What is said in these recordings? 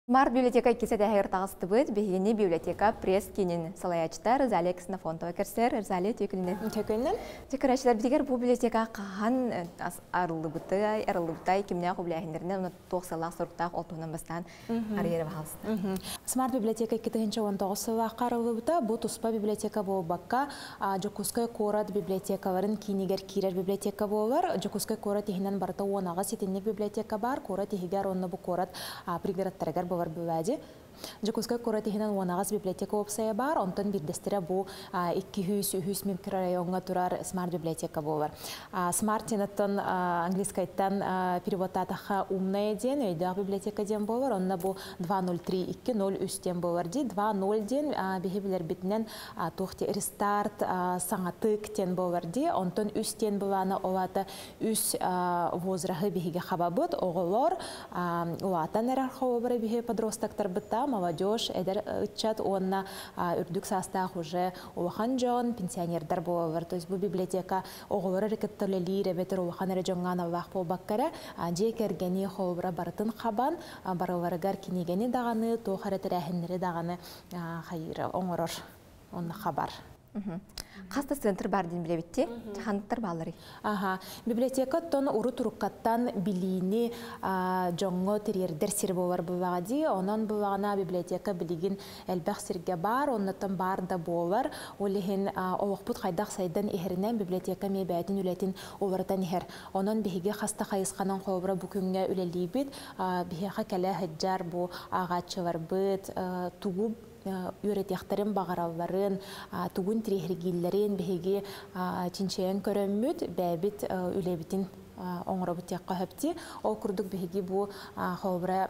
Мар библиотека кесе дәһәр тагысты бит, бигене библиотека пресс кинин салаячтар Залек Снафонтова керсер, Зале төкүннән. Төкүннән. Текәрәчләр битгәр бу библиотека каһан арылыбытай кимнә кубляһиндерне 90 сорттак олтунан бастан арьер баһалсты. Смарт библиотека 2019 сыллак арылыбыта бу туспа библиотека болбакка Жокуская корат библиотекаларын кинигер кирер библиотека болар. Жокуская корат иһинен барта онага сетинник библиотека бар, корат иһигәр онны бу корат пригородтарга бар бывади. Жокуская корат иһинен онагас библиотека опсая бар, онтон бирдестире бу 200 микрорайонга турар смарт библиотека болар. Смарт тенеттен английскайттан переводтатаха умная ден, өйдәк библиотека ден болар, онна бу 203-203 ден болар ди, 2.0 ден бихибилер битнен тухти рестарт саңатык ден болар ди, онтон үс ден буланы олата үс возрахы бихиге хабабыт, оголор, улатан эрар хобары бихи подростактар бытта, молодежь, эдер ытчат, онна үрдүк састах уже улахан жон, пенсионердар болар. То есть бу библиотека оголора рекеттолели ребетер улахан режонган Аллах болбаккара, жекергени хобара барытын хабан, барыларыгар кинигени даганы, тохаретер әхиннери даганы хайыр оңорор, онна хабар. Каста центр бар дин билебитти, ханттар балары. Библиотека тон уру туруккаттан билини жоңго терьердер сир болар булагади, онон булагана библиотека билигин элбах сирге бар, оннотон бар да болар. Олихин олохпут хайдак сайдан ихеринен библиотека мебәтин үлетин олардан ихер. Онон биһиге хаста хайысканан холбра бу күнгө үлелибит, биһига келе хаджар бу агачылар бит, тугу үретяхтарын багаралларын, тугун тирехригиллерин биһиги чинчеен көрөммүт, бәбит үлебитин оңробут якка хөпти. Ол курдук биһиги бу холбра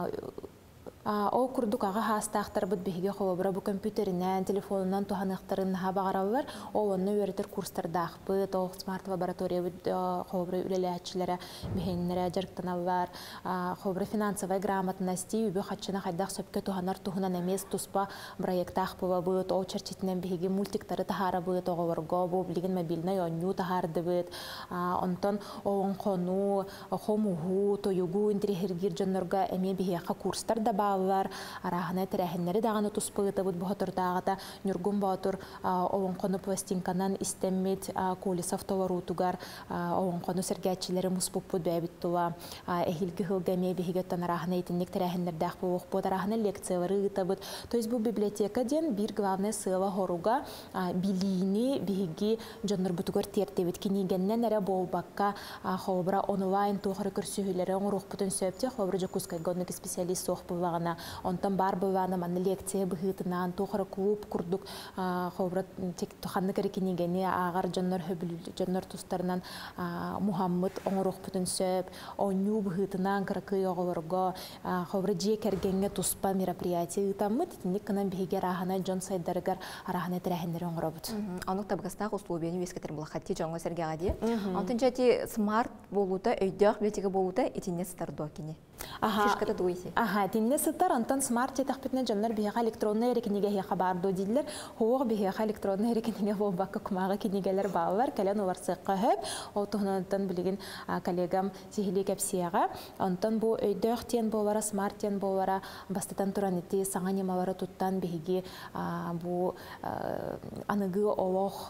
Ол курдук ага хастахтар бит биһиге холобра бу компьютеринен, телефонунан туханыктарын багаралар. Ол онны өретер курстардах бит, ол смарт лаборатория бит холобра үлеләчиләре биһеннәре жарктаналар, холобра финансовая грамотность, үбө хатчына хайдах сөпкә туханар тухунан эмес туспа проекттах була бит, ол чарчитнен биһиге мультиктары тахара бит, оголорго бу билген мобильный оню тахарды бит. Онтон он кону, хомуху, тоюгу интерхергир жоннорга эме биһиге курстар да арахана терәһеннәре даганы туспыгыта бут бохотурдагыта нюргун батур овон кону пластинканан истеммит колесов товарутугар овон кону сергәчиләре муспуппут бәбит тула эхилге хылгаме бигеттан арахана итинник терәһеннәрдәх булук бу арахана лекциялары табыт. То есть бу библиотека ден бир главный сыла хоруга билини биги жоннор бутугар тертебит кинигеннән әре болбакка хобра онлайн тухары көрсүһүләре оңрук бутун сөптә хобра жокускай гонник специалист сох булгана. Онтан бар булгана маны лекция быһытынан тухары клуб курдук хобра тек туханны керекинигени агар жоннор хөбүл жоннор тустарынан Мухаммад оңрук бутун сөп оню быһытынан кыркы оголорго хобра жекергенге туспа мероприятие таммыт тинник канан бигер ахана жон сайдаргар арахана терәһеннәре оңробут. Аның табгастак условияны вескетер булхатти жоңго сергәгади. Антын жати смарт болута өйдәк библиотека болута итинне стардо кини. Фишката дуйси. Тинне сытар антан смарт тахпитне жаннар биһа электронный эрекниге хе хабар до диллер. Хоо биһа электронный эрекниге болбакка кумага кинигелер баалар, кален улар сыкка хөп. Отугнантан билеген коллегам сихили кепсияга. Антан бу өйдәк тен болара, смарт тен болара, бастатан туранити саңа немалары туттан биһиги бу аныгы олох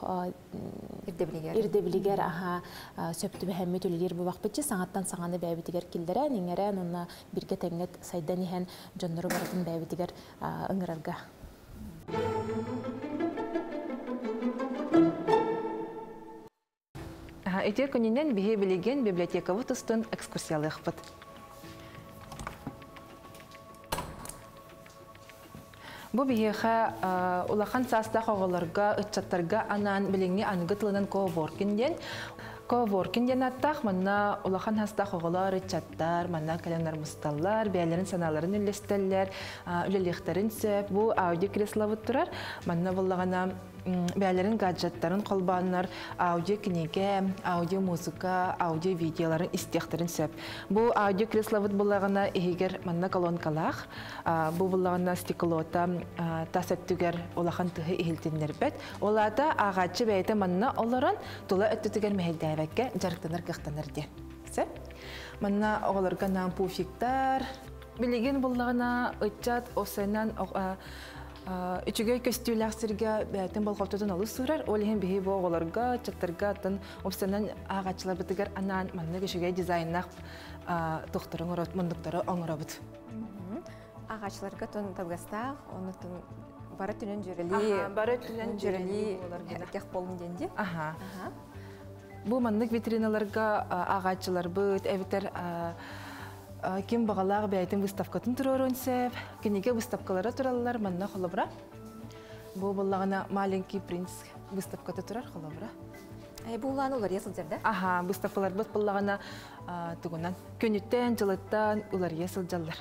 ирдеблигер сөптү бәһәммет үлелер бу вакытчы саңаттан саңаны бәбитигер килдерә, ниңерә нуна бирге тәңгәт сайдан иһән жоннору баратын бәбитигер ыңгырарга. Эти конинен биһи билеген библиотекабы тустун экскурсиялык бут. Бу биһиха улахан састах оголорга, ытчаттарга анан билеңни ангытлынан коворкинден Коворкинден аттах манна улахан хастах оголар, ытчаттар, манна календар мусталлар, бәйләрен саналарын үлестәлләр, үлелехтерин сөп, бу аудио кресловы турар, манна буллагана бәйләрен гаджеттарын колбаннар, аудио книга, аудио музыка, аудио видеоларын истехтерин сөп. Бу аудио кресловы буллагана ихигер манна колонкалах, бу буллагана стеклота тасаттүгәр улахан тыһы ихилтиннәр бит. Олада агачы бәйте манна оларан тула өттүгәр мәһәлдәвәккә жарыктанар кыхтанар ди. Манна оголорга нам пуфиктар, Билеген боллағына ұтчат осайнан үчіге көстүйләксірге бәйтін болғаптыдан олы сұрар. Олеген бейі боғыларға, чаттарға атын опсанан ағачылар бітігер анан манны көшіге дизайнақ тұқтырың мұндықтары оңырабыд. Ағачыларға тұн табғастақ, оны тұн бары түнен жүрілі әркек болын денде. Бұл маннық витриналарға ағачылар бұд, әвітер кем бағалағы бәйтін выставкатын тұрар өнсеп, кенеге выставкалары тұралылар манна қолыбыра. Бұл болағына маленький принц выставкаты тұрар қолыбыра. Бұланы олар есілдерді? Выставкалар бұд болағына тұғынан көнеттен, жылыттан олар есілдерлер.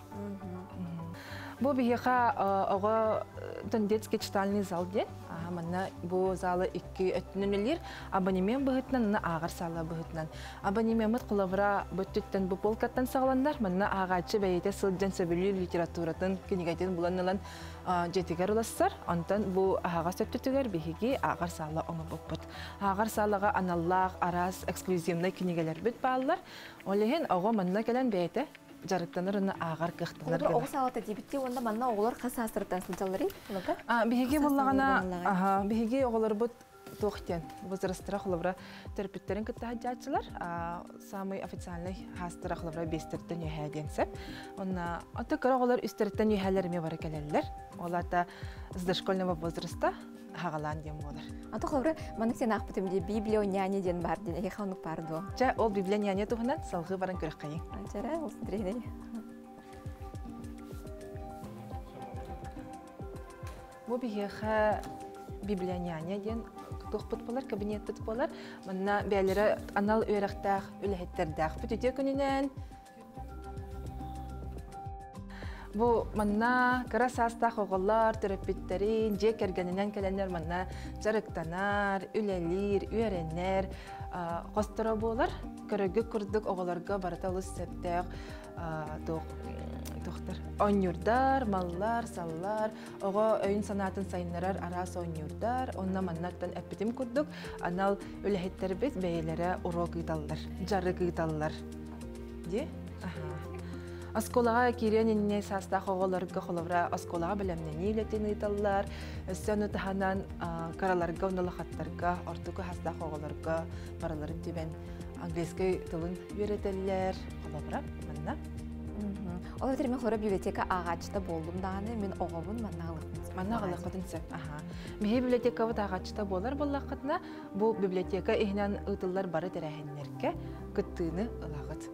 Бұл бейеға оға детский читальный зал ден. Манна бұл залы 2-3 абонемент бұғытынан, ағар салы бұғытынан. Абонемент құлавыра бүттіттен бұл полкаттан сағыландар. Манна ағачы бәйеті сылджан сөбілі литературатын кенегайтен бұланылан жетігер ұлассар. Онтан бұл ағаға сөттітігер бейге ағар салы оңы бұппыд. Ағар салыға аналлақ, арас, эксклюзивный кенегелер бүт бағылар. Олеген оға манна келен бәйеті жарықтаныр оны ағар қықтылар. Оғы салаты дебітте, онда манна оғылар қаса асырыптан сылжалары? Беге болағына, беге оғылар бұд тоқтен, возрастыра құлыбыра терапевттерін күтті хаджатшылар, самый официальный хастыра құлыбыра бестерттен үйәден сәп. Оты көрі оғылар үстерттен үйәлеріме бары кәлелілер. Олата с дошкольного возраста хағалан дем болар. Аты құлыбыра, маның сен ақпытымде Библия няне ден бар ден, әке қауынық бар ду? Жа, ол Библия няне тұғынан салғы барын көрік қайын. Жара, олсын дірейдей. Бұл бігеға Библия няне ден тұқпыт болар, кабинет бұт болар. Мұнна бәлері анал өріқтақ, үліхеттердақ бұт өте күнінен. Бұл мұнна қара састақ оғылар, терапевттерін, жек әргенінен кәленер мұнна жарықтанар, үлелер, үйеренер, қостыра болар. Көрігі күрдік оғыларға барата ұлыс сәптәқ, онюрдар, маллар, саллар, оға өйін санатын сайынларар арас онюрдар, онна маннаттан әппетім күрдік, анал үліхеттер біз бәйелері урок ұйталылар, жарық ұйталылар. Де? Асколаға кереніне састақ оғыларға қолыбыра асколаға білімнені үлетін ұйталылар, өссен ұтығанан қараларға, ұнылықаттарға, ортықы хастақ оғыларға бараларын түбен английский тылын үйретелілер, қолыбыра, манна. Ол өтермен қора библиотека ағачыта болдым дағаны, мен оғабын манна ғалақытын сәп. Мехе библиотека бұд ағачыта болар болақытына, бұл библиотека ехінен ұтылар бары тәрәхенлерге күттіні ұлағыт.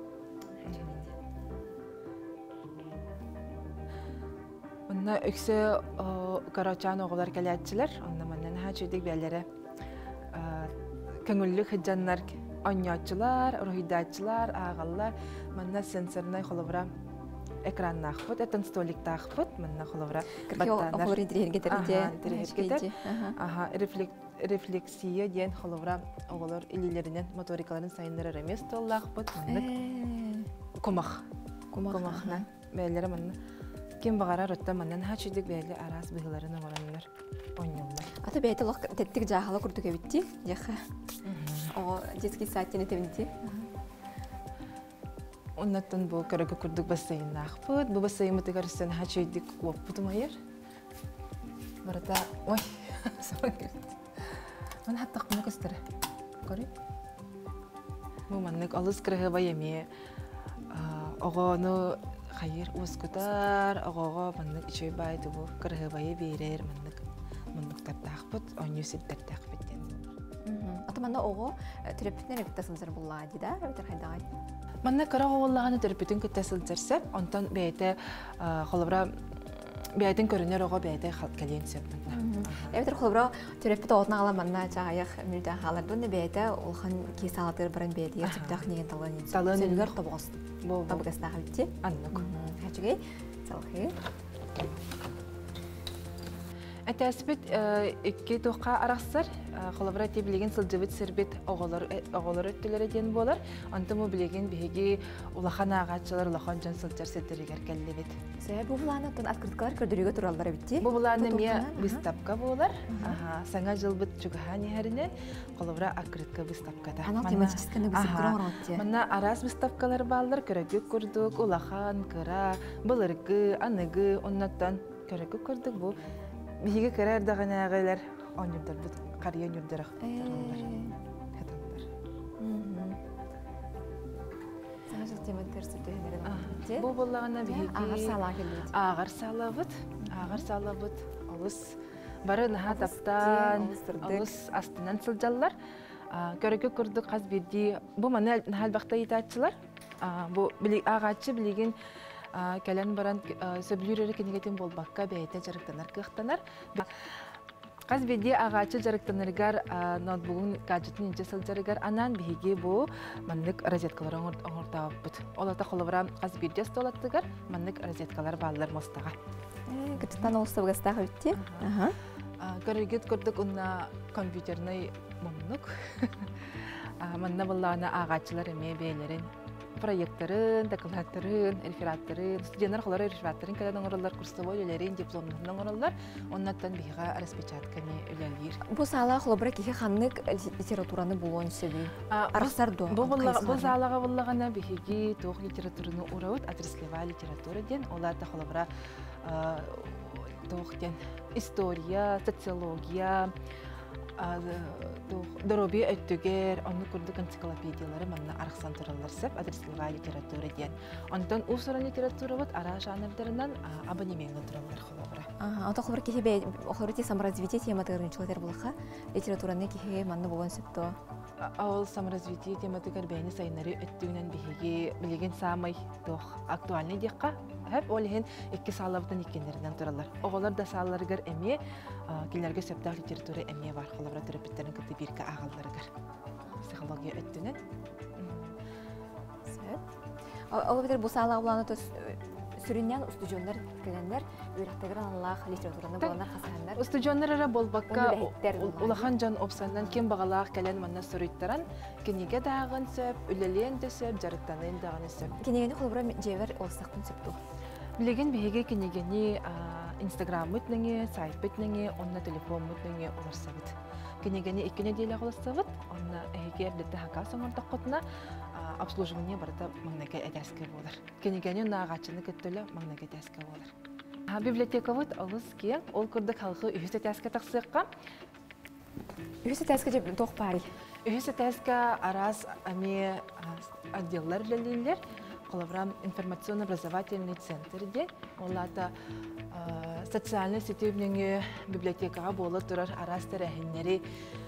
Онна өксі қарачан оғылар кәләтчілер, онна маннан хачырдық бәлері көңіллік хыджанлар, онятчылар, рухидатчылар, ағалар, манна сенсорнай қолыбыра экранна ақпыт, әтін столикта ақпыт, манна қолыбыра баттанар. Оғылар интерьерге рефлексия ден қолыбыра оғылар илилерінен моторикаларын сайынлары рәмес толы ақпыт, маннық комақна бәлері манна. Кем бағарар отта маннан хачыдық бәлі арас бұғыларын оғыланылар, ойнылар. Аты бәйті лық тәттік жағалы күрдік әбітті, яқы? Оғы детский саттен етемінде? Оннаттан бұл көрігі күрдік бассайын ақпыт. Бұл бассайын мұтығар үстен хачыдық оппытым айыр. Барата, ой, саған келді. Мен хаттақ мұны көстірі. Көрі? Бұл маннық алыс кірігі байеме. Оғаны хайыр ускутар, оғаға маннық ішөй байды бұл кірігі байы берер маннықтарды ақпыт, университеттерді ақпыттен. Аты манна оғы терапевтінен әбітті сылзыр бұлла дейді, әбітер қайдағай? Манна қыра оғылағаны терапевтін күтті сылзырсып, онтан бәйті қолыбыра бәйтін көрінер оға бәйті кәлейін сөп. Әбітер қолыбыра терапевт оғытына қала манна жағаяқ мүлді қалардың бәйті олған кейс алатыр баран бәйті ерсіптақ неген талған еді. Сөлгер табығысын. Табығысына қабітте? Аннық. Хәчігей, салқы. Әтәспет икки тоққа арақсар, қолабыра те білеген сылжыбыт сірбет оғылар өттілері ден болар. Антымы білеген беге улахан ағатшылар, улахан жан сылжар сеттерегер кәллебет. Бұл бұланы тұн открыткалар көрдірігі тұралдар бітті? Бұл бұланы мен выставка болар. Саңа жылбыт жүгіған ехәрінен қолабыра открытка выставкада. Анал тематическаны выставкалар оңыратты. Мына арас выставкалар балдар, көрігі көрдік, улахан, кыра, былырғы, анығы, оннаттан көрігі көрдік бұл. Биһиге керәр даганы агайлар оньюрдар бит кария нүрдәрәх. Сәҗәт темат терсәтәләр. Бу буллагына биһиге агар сала келде. Агар салабыт. Алыс бары наһа таптан, алыс астынан сылжаллар. Көрәгә күрдек каз бирди. Бу мана хәл бакта итәчләр. Бу билек агачы билеген кәлән баран сөблүрері кенегетін болбаққа бәйті жарықтанар кықтанар. Қаз беде ағачы жарықтанырғар ноутбугын гаджетін инче сылжарығар анан бейге бұл маннык розеткалар оңыртауып бұд. Олата қолывыра қаз беде столаттығар маннык розеткалар балылар мостаға. Күттіктан олыстығы ғастағы өтте? Көрігет көрдік ұнна компьютернай мұңнық. Манна бұллағына ағачылар әме бейлерін проекттарын, докладтарын, рефераттарын, студенттер холары рефераттарын кәден оңырылар, курсовой өлерін, дипломның оңырылар, оннаттан бейға распечатканы өлелер. Бұл сала холобыра кеге қаннық литератураны болуын сөбей? Арықсар до? Бұл салаға болағана бейге тоқ литератураны ұрауыт, отраслевая литература ден, оларда холобыра тоқ ден история, социология, дороби өттігер, оны күрдік энциклопедиялары манна арықсан тұралар сөп, адресливая литература ден. Онтан ұсырын литература бұд ара жанрдарынан абонеменгі тұралар қолабыра. Онтан қолабыра кеге бәй, оқылырыте саморазвитие тематығырын чылатар болыға, литератураны кеге манны болуын сөпті? Ол саморазвитие тематығыр бәйні сайынары өттігінен бейге білеген самай актуальны деққа, Хәп олеген икки салабытын иккенлеринен туралар. Оголар да салларыгар эме, келерге сөптақ литература эме бар. Холабыра терапевттерин кытты бирке агалларыгар. Психология өттүнен. Сөп. Ол битер бу сала уланы сүрүннән студионнар келәннәр үрәктәгәр Аллах литератураны буланар хасаннар. Студионнары болбакка улахан жан опсандан кем багалак келән манна сөрүттәрән, кенеге дагын сөп, үлелен дә сөп, жарыктанын дагын сөп. Кенегене холбыра җевер олсактын сөптү. Билеген беге кенегени Instagram мөтнеңе, сайт мөтнеңе, онна телефон мөтнеңе уларсабыт. Кенегени икене деле голсабыт, онна эге дәтә хака соңорда котна обслуживание барда магнеге әдәскә булыр. Кенегени нагачыны көттеле магнеге әдәскә булыр. Библиотека вот алыски, ол күрдек халкы үһүсә әдәскә таксыкка. Үһүсә әдәскә дип тох пари. Үһүсә әдәскә арас ами отделлар лелилер. Колабрам информационно-образовательный центр де, олата социальный сетевнеңе библиотекаға болы тұрар арас тәрәхіннері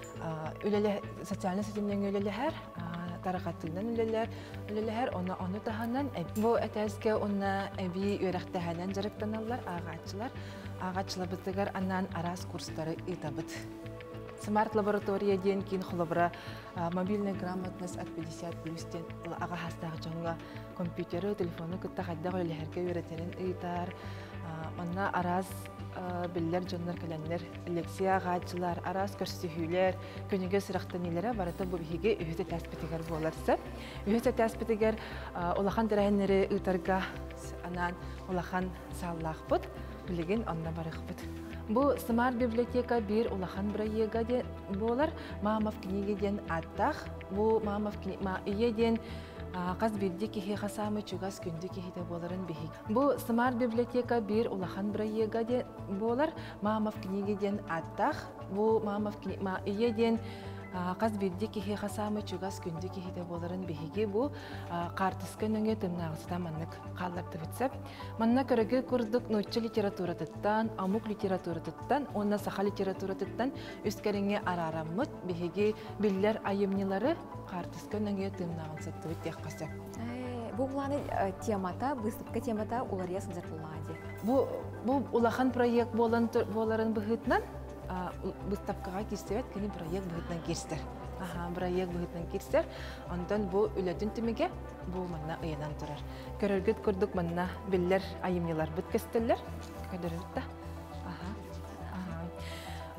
социальный сетевнеңе өлелер, тарақаттығынан өлелер, оны таханан, бұл әтәске оны әбі өрәқтәхәнен жарықтаналар, ағатшылар бұттығар анан арас курстары ұйтабыд. Смарт лаборатория ден кейін холобыра мобильная грамотность от 50+ ден аға хастағы жоңға компьютері, телефоны күтті қайда қойлерге өретерін ұйтар. Онна араз білдер жонлар кәләнлер, лекция ағатшылар, араз көрсетігілер, көнеге сұрақтанелері барыты бұл бейге үйіті тәспетігер боларсы. Үйіті тәспетігер олақан дәрәйінлері ұйтарға анан олақан саллақ бұд, білеген онна барық бұд. Бу смарт библиотека бир улахан проекта де болар. Мамов книгеден аттах. Бу мамов книгеден каз бирди кихи хасамы чугас күндү кихите боларын бихи. Бу смарт библиотека бир улахан проекта де болар. Мамов книгеден аттах. Бу мамов книгеден каз бирди кихи хасамы чугас күндү кихите боларын бихиги. Бу картыскөнөңө тымнагыста маннык калларды битсеп. Манна көрөгө курдук ноччу литературатыттан, амук литературатыттан, онна саха литературатыттан үскереңе арараммыт бихиги биллер айымнылары картыскөнөңө тымнагын саттыбыт теккасы. Бу буланы темата, выставка темата улария сынжар булады. Бу улахан проект боларын быхытнан выставкага кирсебет кини проект быхытнан кирстер. Проект быхытнан кирстер. Онтан бу үлөтүн түмүгө бу манна ыянан турар. Көрөргөт көрдүк манна биллер айымнылар быт кестелер. Көдөрөт да.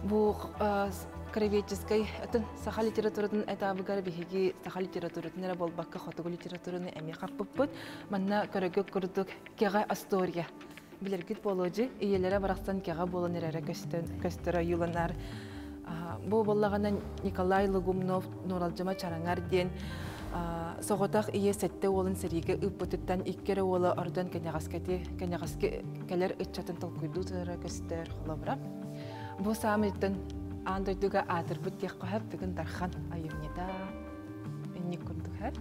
Бу кровеческой атын саха литературатын этабыгар биһиги саха литературатын эре болбакка хотугу литератураны эми каппыппыт манна көрөгө курдук кега история билергит боложу иелере бараксан кега болон эрере көстөрө юланар бу боллагана Николай Лугумнов Нуралжыма чараңар ден соготак ие сетте олын сериге ыппытыттан иккере ола ордон кенегаски келер ыччатын толкуйду тыра көстөр холобра бу самыттан андойдуга атырбыт тек кохап бүгүн дархан айымнеда энник курдук хар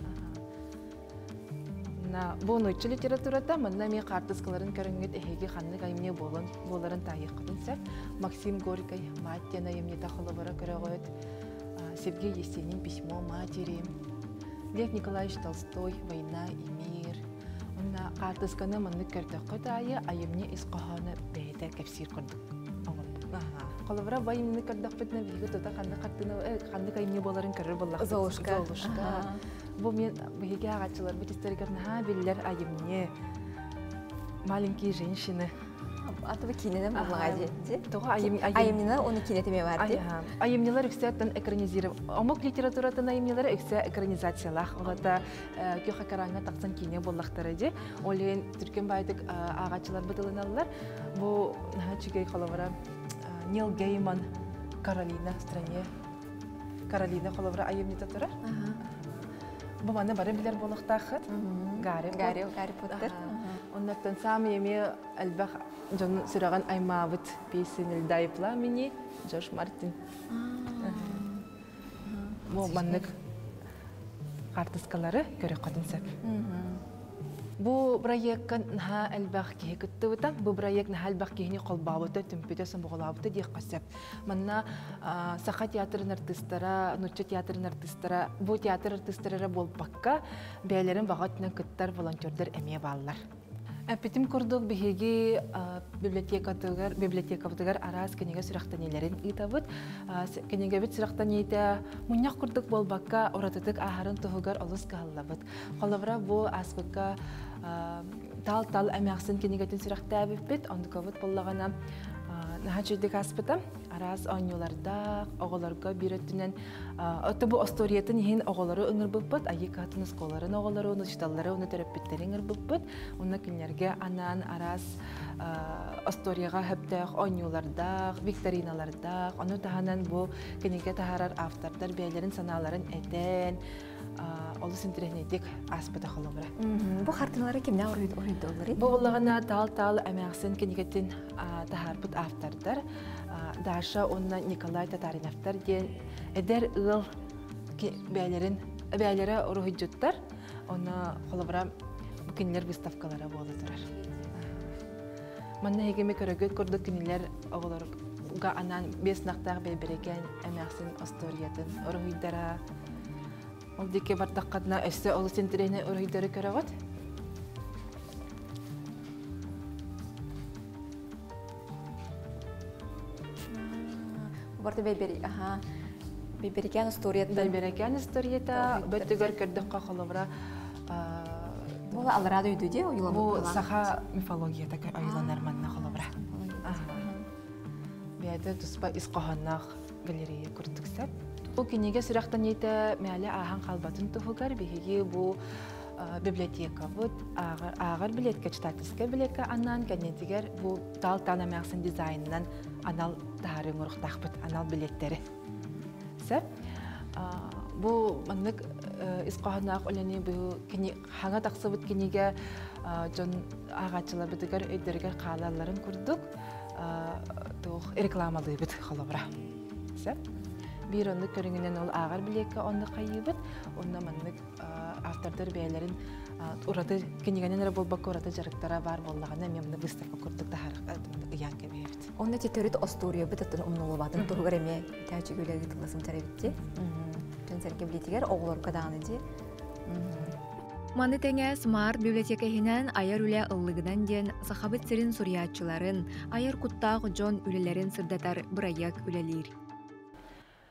на бу ноччу литературада манна ми картыскаларын көрүнгөт эхеги ханны айымне боларын тайыккытын сәп Максим Горький маттена айымнеда холобра көрөгөт Сергей Есенин письмо матери Лев Николаевич Толстой «Война и мир». Онна картысканы манны көрдөккөт айы айымне исқоханы бейте кепсир курдук. Коловра байымны көрдөкпөтүнө биги тота канды кайымне боларын көрөр боллак. Золушка. Бу мен биги агачылар битистерге биллер айымне маленькие женщины. Атыбы кинеден боллагади. Тога айымнына оны кинетеме барды. Айымнелер үксәттен экранизировать. Омок литературатын айымнелер үксә экранизациялах. Олата кёха караңга таксан кине боллактары ди. Олен түркен байдык агачылар бытылыналар. Бу чигей холовра Нил Гейман Каролина в стране. Каролина холовра айымнета тура. Бу маны бары билер болактахыт. Гарри Поттер. Оннаттан сами еме әлбәқ жон сұраған аймабыт пейсін үлдай пламени Джордж Мартин. Бұл маннык қартыскалары көрі қатын сәп. Бұл проектқа наға әлбәқ кейі күтті бұтан. Бұл проект наға әлбәқ кейіне қолбабыты, түмпетесін бұғылабыты дейік қасап. Манна сақа театрын артыстара, нұтчы театрын артыстара, бұл театр артыстарары бол баққа бәйлерін бағатынан күттар волонтердер әме балылар. Әпетім күрдік бігі библиотекабыдығар арас кенеге сүрақтанелерін ұйтабыд. Кенеге бет сүрақтанейді мұняқ күрдік болбаққа оратыдық ағарын тұғығар олыс қағылабыд. Қолабыра бұл аспыққа тал-тал әмәқсын кенегетін сүрақта әбіп бет, онды көбіт болағана наға жүрдік аспыта. Арас ойныларда оғыларға бүйреттінен өті бұл осториетін ең оғылары ұңыр бұппыт, айық атын ұсқоларын оғылары, ұны житалары, ұны төрөппеттерін ұңыр бұппыт. Оны күнлерге анан арас осторияға хөптәқ, ойныларда, викториналарда, оны тағанан бұл кенеге тағарар автордар бәйлерін саналарын әтен, олы синтеренедік аспыта қолымыра. Бұл қартыналары кемне орыйды олары? Бұл олағына тал-тал әмәқсын кенегетін тағарпыт автордар. Даша онна Николай Татариновтар ден эдер ыл бәйлері ұрығыджыттар. Оны қолыбыра күнілер выставкалары болы тұрар. Манна егеме көрігіт көрді күнілер оғыларға анан бес нақтағы бәйбереген әмәқсын осториятын ұрығыдара. Ол деке бардақ қадына өсі олы сентерені ұрығыдары көрігіт. Барты бейберекен историята. Бейберекен историята бөттігер көрдіққа қолыбыра. Бұл алырады өйді де ойылан Бұл саха мифологията ойыланар манна қолыбыра. Бәді тұспа исқоғаннақ галерея көрдік сәп. Бұл кенеге сүрақтан еті мәлі ағын қалбатын тұғығар бейге бұл библиотека бұд, ағыр білетке, читательская білетке аннан, кәнетігер бұл тал-тана мәқсын дизайнынан анал тағарын ұрықтақ бұд, анал білеттері. Сәп, бұл маннық исқоғанақ өлені бұл хаңа тақсы бұд кенеге жон ағатшылар бұдығар өйдергер қалаларын күрдік, рекламалы бұд қалабыра. Сәп, бір онды көріңінен ол ағар білекке онды қайыбыд, онда маннық автордар бәйлерін ұраты, кенегенен әрі болбаққа ұраты жарықтара бар болағына мемді выставка көрдік тағарық ұян кәбейбіт. Онда тетөрет остория бұтаттың ұмнылы батын тұрғыр әме тәжігілерді тұласым тәребітте. Жансәрге білетігер оғылар қадағаны де. Маны тәңе смарт библиотекахинен аяр үлі ыллығынан ден сахабыт сирин суриятчыларын, аяр құттақ жон үлелерін сырдатар бұраяк үлелер.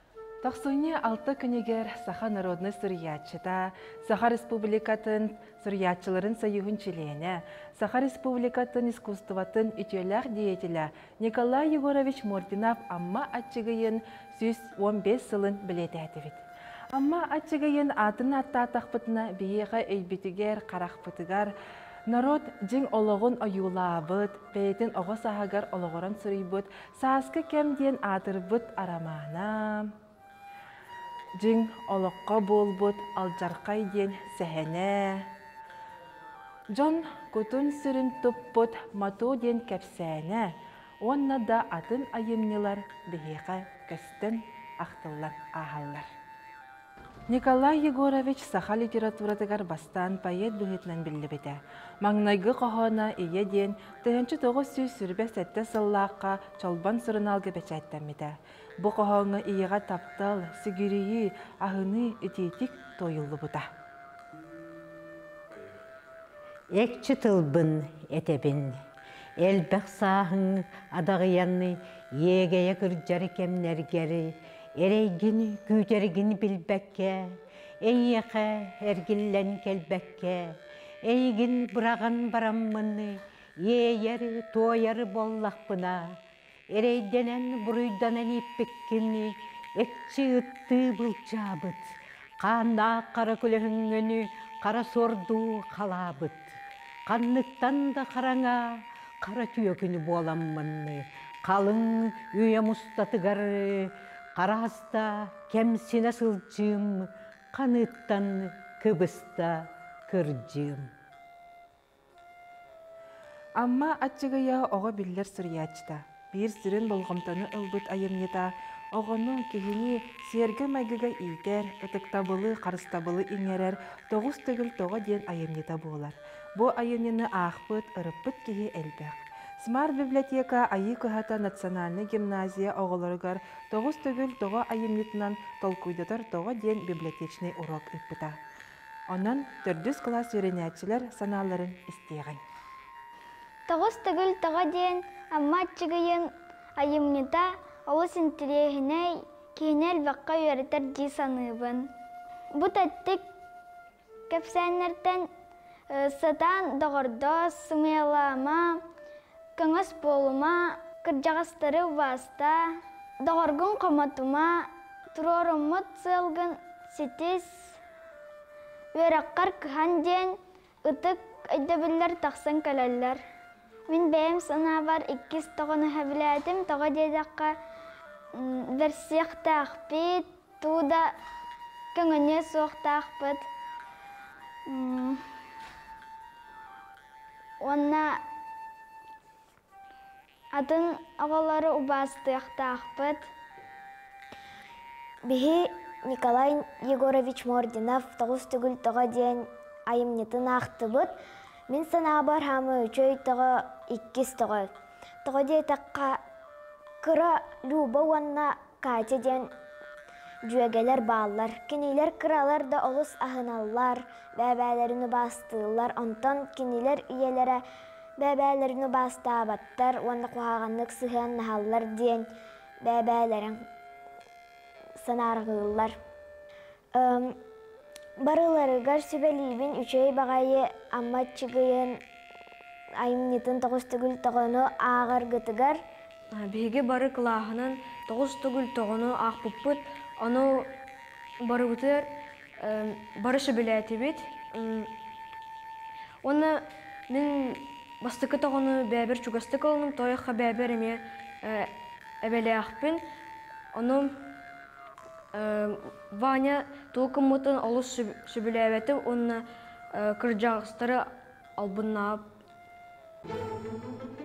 Тахсуйне 6 күнегер Саха народный сурьячыта, Саха республикатын сурьячыларын союхын чилене, Саха республикатын искусстватын ütелях деятеля Николай Егорович Мординов амма атчыгыйын 115 сылын білеті әтівет. Амма атчыгыйын атын аттатақпытына бейеға өйбітігер, қарақпытыгар, народ жин ологун оюлабыт, бейтин оға сахагар ологоран сурыйбыт, сааскы кемден атырбыт арамана. Жин олоққа болбыт, алжарқай ден сәхәне. Жон күтін сүрін тұппыт, мату ден кәпсәне. Онна да атын айымнылар бейеға көстін ақтылар ағалар. Николай Егорович Саха литературатыгар бастан поэт бұғытнан білі біті. Маңнайғы қоғана ие ден 1900 сүрбе сәтті сыллаққа чолбан сұрын алғы бәчәттен біті. Бұ қоғаңы иеға таптал, сүгірейі, ағыны үтетік тойылы бұта. Экчі тылбын әтебін, әлбәқ сағын адағыянны егея күрджары кемнергері, Эрейгин күтергин билбәккә, эйеқә әргиллән кәлбәккә, эйгин бұраған бараммыны, ейер тойар боллақпына, эрейденен бұруйданан иппеккіні, экчі үтті бұлчабыт, қана қара күлігінгіні, қара сорду қалабыт, қаннықтан да қараңа, қара түйекіні боламмыны, қалың үйе мұстатығары, Қараста кемсіне сылчым, қаныттан кыбыста кыржым. Амма атчыгая оға биллер сурьячта. Бір сүрін болғымтаны ылбыт айымнета, оғының кехini сергі мәгіға илтер, ытықтабылы, қарыстабылы иңерер, 9 түгіл 9 ден айымнета болар. Бұ айымнені ақпыт, ырыппыт кехи әлбәқ. Смарт библиотека айы кыхата национальный гимназия оғылырғар 9 түгіл 9 айымнетінен толкуйдатар 9 ден библиотечный урок үппіта. Онан 4 класс үйренетчілер саналарын істеген. 9 түгіл 9 ден амма чыгыйын айымнета олыс интерегіне кейінел баққа үйретер дей саныбын. Бұт әттік кәпсәнерден сатан доғырда сымелама, Каңас болума, кыржағастары баста, доғырғын қаматыма, тұрорымыт сылғын сетес, өраққар кыхан ден, ұтық айдабылар тақсан кәләлілер. Мен бәйім сана бар 2 тоғыны әбіләдім, тоға дедаққа версияқта ақпет, тууда көңіне соқта ақпет. Онна атын ағалары ұбастықта ақпыт. Бихи Николай Егорович Мординов 9 түгіл 9 ден айымнетін ақтыбыт. Мен сана бар хамы 3 тұғы 2 тұғы. Тұғы дей таққа кыра люба уанна Катя ден жүйегелер баллар. Кенейлер кыралар да олыс ағыналар, бәбәлеріні бастылар. Онтан кенейлер иелері бәбәлеріні баста абаттар, онда қуағанлық сыған нахаллар ден бәбәлерін санарғылар. Барыларығар сөбәлейбін үшей бағайы амма чығыйын айымнетін 9 түгіл 9-ны ағыр ғытығар. Беге бары қылағынан 9 түгіл 9-ны ақ бұппыт, оны бары ғытыр бары сөбәләйті бет. Оны мен бастықы тоғыны бәбір чугасты қылының тойыққа бәбір әме әбәлі ақпын. Оны Ваня толқын мұтын олыс сөбілі әбәті, оны кіржағыстары албыннап.